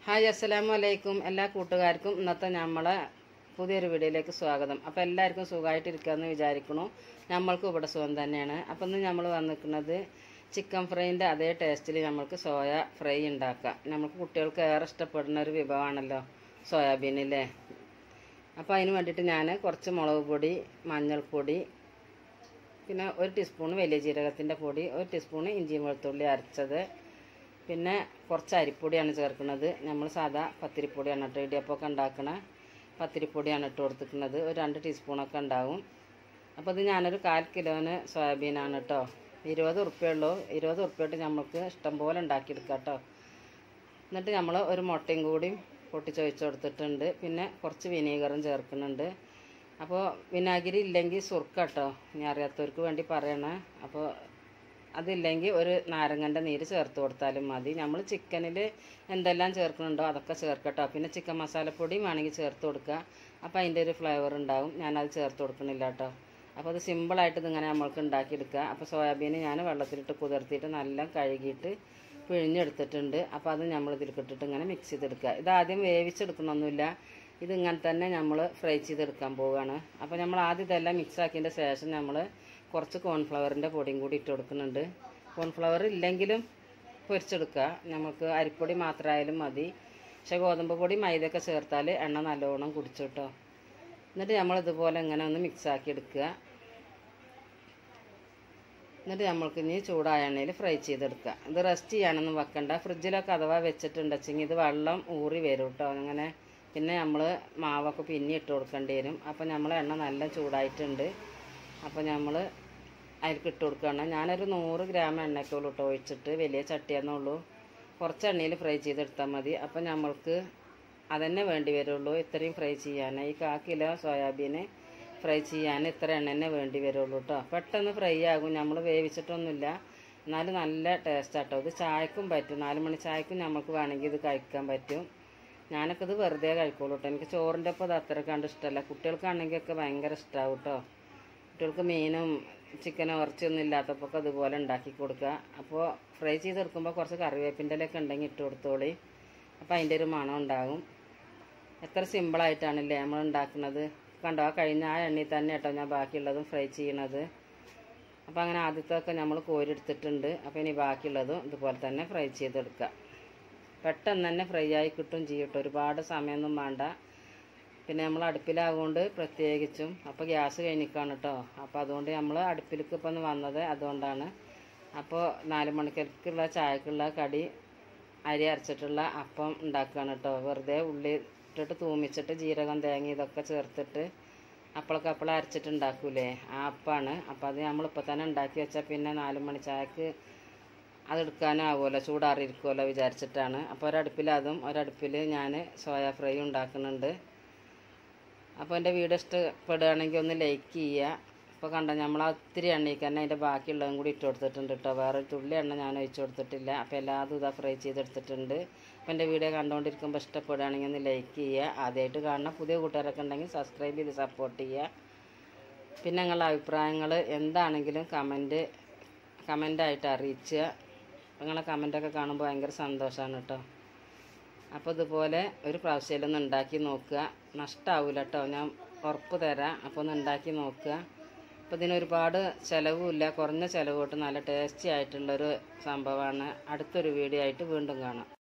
Hi അസ്സലാമു അലൈക്കും. എല്ലാ കൂട്ടുകാർക്കും ഇന്നത്തെ നമ്മളെ പുതിയൊരു വീഡിയോയിലേക്ക് സ്വാഗതം. അപ്പോൾ എല്ലാവർക്കും സുഖമായിട്ടിരിക്കാമെന്ന് വിചാരിക്കണു. നമ്മൾക്കും ഇവിടെ സുഖം തന്നെയാണ്. അപ്പോൾ ഇന്ന് നമ്മൾ വന്നിരിക്കുന്നത് ചിക്കൻ ഫ്രൈൻ്റെ അതേ ടേസ്റ്റിൽ നമ്മൾക്ക് സോയ ഫ്രൈ ഉണ്ടാക്കാം. നമുക്ക് കുട്ടികൾക്ക് ഏറെ ഇഷ്ടപ്പെടുന്ന ഒരു വിഭവമാണല്ലോ സോയാബീനില്ലേ. അപ്പോൾ അതിന് വേണ്ടിയിട്ട് ഞാൻ കുറച്ച് മുളക് പൊടി, മഞ്ഞൾപ്പൊടി, പിന്നെ 1 ടീസ്പൂൺ വലിയ ജീരകത്തിൻ്റെ പൊടി, 1 ടീസ്പൂൺ ഇഞ്ചി വെളുത്തുള്ളി അരച്ചത്, പിന്നെ കുറച്ച് അരിപ്പൊടിയാണ് ചേർക്കുന്നത്. നമ്മൾ സാധാ പത്തിരിപ്പൊടിയാണ് കേട്ടോ, ഇടിയപ്പമൊക്കെ ഉണ്ടാക്കണ പത്തിരിപ്പൊടിയാണ് ഇട്ട് കൊടുത്തിരിക്കുന്നത്. ഒരു 2 ടീസ്പൂണൊക്കെ ഉണ്ടാവും. അപ്പോൾ ഇത് ഞാനൊരു 1/4 കിലോന് സോയാബീനാണ് കേട്ടോ. 20 ഉറുപ്പ്യ ഉള്ളൂ. 20 ഉറുപ്പ്യ ഇട്ട് നമുക്ക് ഇഷ്ടം പോലെ ഉണ്ടാക്കിയെടുക്കാം കേട്ടോ. എന്നിട്ട് നമ്മൾ ഒരു മുട്ടയും കൂടി പൊട്ടിച്ചൊഴിച്ച് കൊടുത്തിട്ടുണ്ട്. പിന്നെ കുറച്ച് വിനീഗറും ചേർക്കുന്നുണ്ട്. അപ്പോൾ വിനാഗിരി ഇല്ലെങ്കിൽ സുർക്ക കേട്ടോ, ഇനി അറിയാത്തവർക്ക് വേണ്ടി പറയണേ. അപ്പോൾ അതില്ലെങ്കിൽ ഒരു നാരങ്ങൻ്റെ നീര് ചേർത്ത് കൊടുത്താലും മതി. നമ്മൾ ചിക്കനിൽ എന്തെല്ലാം ചേർക്കുന്നുണ്ടോ അതൊക്കെ ചേർക്കട്ടോ. പിന്നെ ചിക്കൻ മസാലപ്പൊടിയും വേണമെങ്കിൽ ചേർത്ത് കൊടുക്കുക. അപ്പോൾ അതിൻ്റെ ഒരു ഫ്ലേവർ ഉണ്ടാവും. ഞാനത് ചേർത്ത് കൊടുക്കണില്ല കേട്ടോ. അപ്പോൾ അത് സിമ്പിളായിട്ട് ഇതിങ്ങനെ നമ്മൾക്ക് ഉണ്ടാക്കിയെടുക്കുക. അപ്പോൾ സോയാബീന് ഞാൻ വെള്ളത്തിലിട്ട് കുതിർത്തിയിട്ട് നല്ല കഴുകിയിട്ട് പിഴിഞ്ഞെടുത്തിട്ടുണ്ട്. അപ്പോൾ അത് നമ്മൾ ഇതിൽക്കിട്ടിട്ട് ഇങ്ങനെ മിക്സ് ചെയ്തെടുക്കുക. ഇതാദ്യം വേവിച്ചെടുക്കണമൊന്നുമില്ല, ഇതിങ്ങനെ തന്നെ നമ്മൾ ഫ്രൈ ചെയ്തെടുക്കാൻ പോവുകയാണ്. അപ്പോൾ നമ്മൾ ആദ്യം ഇതെല്ലാം മിക്സ് ആക്കിയതിൻ്റെ ശേഷം നമ്മൾ കുറച്ച് കോൺഫ്ലവറിൻ്റെ പൊടിയും കൂടി ഇട്ട് കൊടുക്കുന്നുണ്ട്. കോൺഫ്ലവർ ഇല്ലെങ്കിലും പൊരിച്ചെടുക്കുക, നമുക്ക് അരിപ്പൊടി മാത്രമായാലും മതി. പക്ഷേ ഗോതമ്പ് പൊടി മൈദയൊക്കെ ചേർത്താൽ എണ്ണ നല്ലോണം കുടിച്ചു കേട്ടോ. എന്നിട്ട് നമ്മൾ ഇതുപോലെ ഇങ്ങനെ ഒന്ന് മിക്സ് ആക്കി എടുക്കുക. എന്നിട്ട് നമ്മൾക്ക് ഇനി ചൂടായ എണ്ണയിൽ ഫ്രൈ ചെയ്തെടുക്കുക. ഇത് റെസ്റ്റ് ചെയ്യാനൊന്നും വെക്കണ്ട. ഫ്രിഡ്ജിലൊക്കെ അഥവാ വെച്ചിട്ടുണ്ടെങ്കിൽ ഇത് വെള്ളം ഊറി വരും കേട്ടോ. അങ്ങനെ പിന്നെ നമ്മൾ മാവൊക്കെ പിന്നെ ഇട്ട് കൊടുക്കേണ്ടി വരും. അപ്പോൾ നമ്മൾ എണ്ണ നല്ല ചൂടായിട്ടുണ്ട്. അപ്പോൾ നമ്മൾ അതിലേക്ക് ഇട്ട് കൊടുക്കുകയാണ്. ഞാനൊരു 100 ഗ്രാം എണ്ണയ്ക്കുള്ളൂ ഇട്ട് ഒഴിച്ചിട്ട്, വലിയ ചട്ടിയെന്നുള്ളൂ. കുറച്ച് എണ്ണയിൽ ഫ്രൈ ചെയ്തെടുത്താൽ മതി. അപ്പോൾ നമ്മൾക്ക് അതന്നെ വേണ്ടി വരുള്ളൂ ഇത്രയും ഫ്രൈ ചെയ്യാൻ. ഈ 1/4 കിലോ സോയാബീന് ഫ്രൈ ചെയ്യാൻ ഇത്ര എണ്ണ തന്നെ വേണ്ടി വരുള്ളൂ കേട്ടോ. പെട്ടെന്ന് ഫ്രൈ ആകും, നമ്മൾ വേവിച്ചിട്ടൊന്നുമില്ല. എന്നാലും നല്ല ടേസ്റ്റ് ആട്ടോ. ഇത് ചായക്കും പറ്റും, 4 മണി ചായക്കും നമുക്ക് വേണമെങ്കിൽ ഇത് കഴിക്കാൻ പറ്റും. ഞാനൊക്കെ ഇത് വെറുതെ കഴിക്കുള്ളൂ കേട്ടോ. എനിക്ക് ചോറിൻ്റെ ഒപ്പം ഇത് അത്ര കണ്ട് ഇഷ്ടമല്ല. കുട്ടികൾക്കാണെങ്കിൽ ഒക്കെ ഭയങ്കര ഇഷ്ടമാവും കേട്ടോ. കുട്ടികൾക്ക് മീനും ചിക്കനോ ഇറച്ചിയൊന്നും ഇല്ലാത്തപ്പോൾ അതുപോലെ ഉണ്ടാക്കി കൊടുക്കുക. അപ്പോൾ ഫ്രൈ ചെയ്തെടുക്കുമ്പോൾ കുറച്ച് കറിവേപ്പിൻ്റെ ഇലയൊക്കെ ഉണ്ടെങ്കിൽ ഇട്ട് കൊടുത്തോളി. അപ്പോൾ അതിൻ്റെ ഒരു മണം ഉണ്ടാകും. എത്ര സിമ്പിളായിട്ടാണല്ലേ നമ്മൾ ഉണ്ടാക്കുന്നത്. കണ്ടോ, കഴിഞ്ഞ ആ എണ്ണയിൽ തന്നെ കേട്ടോ ഞാൻ ബാക്കിയുള്ളതും ഫ്രൈ ചെയ്യണത്. അപ്പോൾ അങ്ങനെ ആദ്യത്തെയൊക്കെ നമ്മൾ കോരിയെടുത്തിട്ടുണ്ട്. അപ്പോൾ ഇനി ബാക്കിയുള്ളതും ഇതുപോലെ തന്നെ ഫ്രൈ ചെയ്തെടുക്കുക. പെട്ടെന്ന് തന്നെ ഫ്രൈ ആയി കിട്ടും ചെയ്യട്ടോ, ഒരുപാട് സമയമൊന്നും വേണ്ട. പിന്നെ നമ്മൾ അടുപ്പിലാകൊണ്ട് പ്രത്യേകിച്ചും. അപ്പോൾ ഗ്യാസ് കഴിഞ്ഞിക്കാണ് കേട്ടോ. അപ്പോൾ അതുകൊണ്ട് നമ്മൾ അടുപ്പിലേക്ക് ഇപ്പം ഒന്ന് വന്നത് അതുകൊണ്ടാണ്. അപ്പോൾ 4 മണിക്കുള്ള ചായക്കുള്ള കടി അരി അരച്ചിട്ടുള്ള അപ്പം ഉണ്ടാക്കുകയാണ് കേട്ടോ. വെറുതെ ഉള്ളി ഇട്ടിട്ട് തൂമിച്ചിട്ട് ജീരകം തേങ്ങ ഇതൊക്കെ ചേർത്തിട്ട് അപ്പളക്കപ്പളം അരച്ചിട്ട് ഉണ്ടാക്കൂലേ, ആ അപ്പമാണ്. അപ്പോൾ അത് നമ്മളിപ്പോൾ തന്നെ ഉണ്ടാക്കി വെച്ചാൽ പിന്നെ 4 മണി ചായക്ക് അതെടുക്കാനാവുമല്ലോ, ചൂടാറിയിരിക്കുമല്ലോ വിചാരിച്ചിട്ടാണ്. അപ്പോൾ ഒരടുപ്പിൽ അതും ഒരടുപ്പിൽ ഞാൻ സോയ ഫ്രൈ ഉണ്ടാക്കുന്നുണ്ട്. അപ്പോൾ എൻ്റെ വീഡിയോ ഇഷ്ടപ്പെടുകയാണെങ്കിൽ ഒന്ന് ലൈക്ക് ചെയ്യുക. ഇപ്പോൾ കണ്ടോ, നമ്മൾ ഒത്തിരി എണ്ണയ്ക്ക് തന്നെ അതിൻ്റെ ബാക്കിയുള്ളതും കൂടി ഇട്ട് കൊടുത്തിട്ടുണ്ട് കേട്ടോ. വേറെ തുള്ളി എണ്ണ ഞാൻ ഒഴിച്ച് കൊടുത്തിട്ടില്ല. അപ്പോൾ എല്ലാതും ഇതാ ഫ്രൈ ചെയ്തെടുത്തിട്ടുണ്ട്. അപ്പോൾ എൻ്റെ വീഡിയോ കണ്ടുകൊണ്ടിരിക്കുമ്പോൾ ഇഷ്ടപ്പെടുകയാണെങ്കിൽ ഒന്ന് ലൈക്ക് ചെയ്യുക. ആദ്യമായിട്ട് കാണുന്ന പുതിയ കൂട്ടുകാരൊക്കെ ഉണ്ടെങ്കിൽ സബ്സ്ക്രൈബ് ചെയ്ത് സപ്പോർട്ട് ചെയ്യുക. പിന്നെ നിങ്ങളുടെ അഭിപ്രായങ്ങൾ എന്താണെങ്കിലും കമൻ്റായിട്ട് അറിയിക്കുക. നിങ്ങളെ കമൻ്റൊക്കെ കാണുമ്പോൾ ഭയങ്കര സന്തോഷമാണ് കേട്ടോ. അപ്പോൾ ഇതുപോലെ ഒരു പ്രാവശ്യമൊന്ന് ഉണ്ടാക്കി നോക്കുക, നഷ്ടമാവില്ല കേട്ടോ, ഞാൻ ഉറപ്പ് തരാം. അപ്പോൾ ഒന്ന് ഉണ്ടാക്കി നോക്കുക. അപ്പോൾ ഇതിനൊരുപാട് ചിലവുമില്ല, കുറഞ്ഞ ചിലവ് തൊട്ട് നല്ല ടേസ്റ്റി ആയിട്ടുള്ളൊരു സംഭവമാണ്. അടുത്തൊരു വീഡിയോ ആയിട്ട് വീണ്ടും കാണാം.